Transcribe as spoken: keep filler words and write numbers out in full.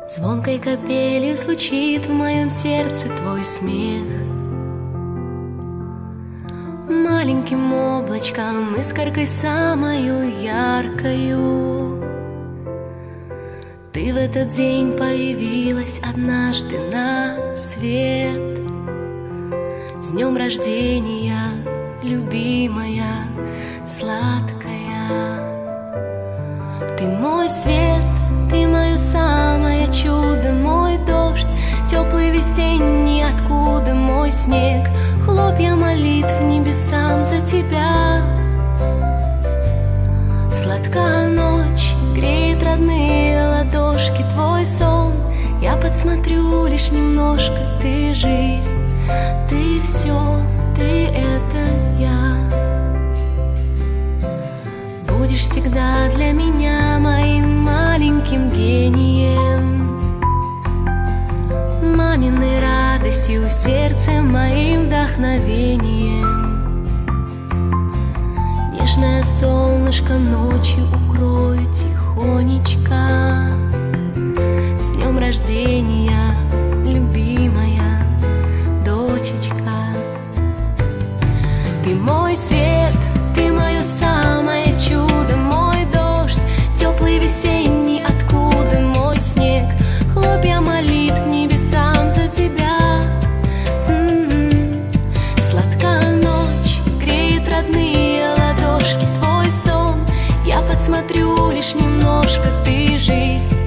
Звонкой капелью звучит в моем сердце твой смех. Маленьким облачком, искоркой самою яркою, ты в этот день появилась однажды на свет. С днем рождения, любимая, сладкая. Ты мой свет, ты мое самое чудо, мой дождь, теплый весенний, откуда мой снег, хлопья молитв небесам за тебя. Сладкая ночь греет родные ладошки, твой сон я подсмотрю лишь немножко. Ты жизнь, ты все, ты это я. Будешь всегда для меня моим маленьким гением, маминой радостью, сердцем моим вдохновением. Нежное солнышко ночью укрою тихонечко. С днем рождения, любимая дочечка. Ты мой свет, ты мое самое чудо, мой дождь, теплый весенний, откуда мой снег, хлопья молитв небесам за тебя. М-м-м. Сладкая ночь греет родные ладошки, твой сон я подсмотрю лишь немножко. Ты жизнь,